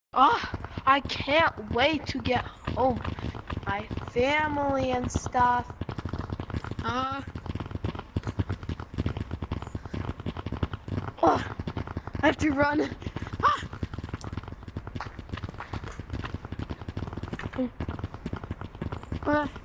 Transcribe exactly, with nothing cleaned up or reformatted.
Oh, I can't wait to get home. My family and stuff. Uh, oh, I have to run. Ah. Uh,